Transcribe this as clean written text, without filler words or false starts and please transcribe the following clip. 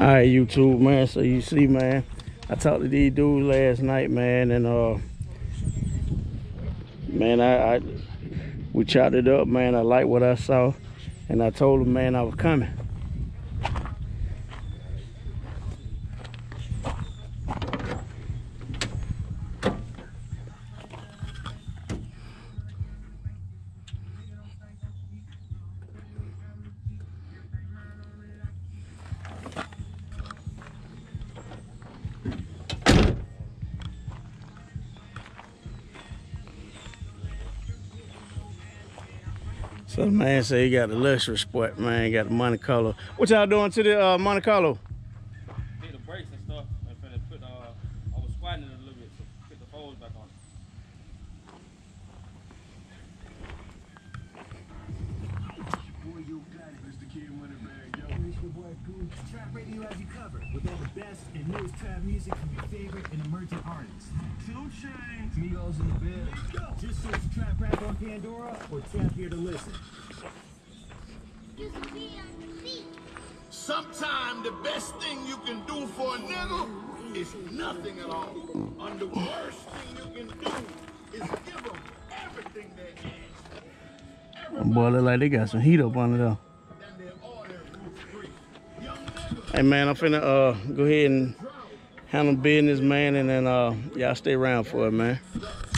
Alright, YouTube, man. So you see, man, I talked to these dudes last night, man, and man, we chopped it up, man. I liked what I saw, and I told them, man, I was coming. So the man said he got the luxury sport, man. Got the Monte Carlo. What y'all doing to the Monte Carlo? Hit the brakes and stuff. And finna put, I was squatting it a little bit to put the folds back on. Trap Radio has you covered with all the best and newest trap music from your favorite and emerging artists. 2 Chainz, Migos in the bed. Just search Trap Rap on Pandora or Trap Here to listen. Sometimes the best thing you can do for a nigga is nothing at all. And the worst thing you can do is give them everything they ask. Boy, look like they got some heat up under there. Hey man, I'm finna go ahead and handle business, man, and then y'all stay around for it, man.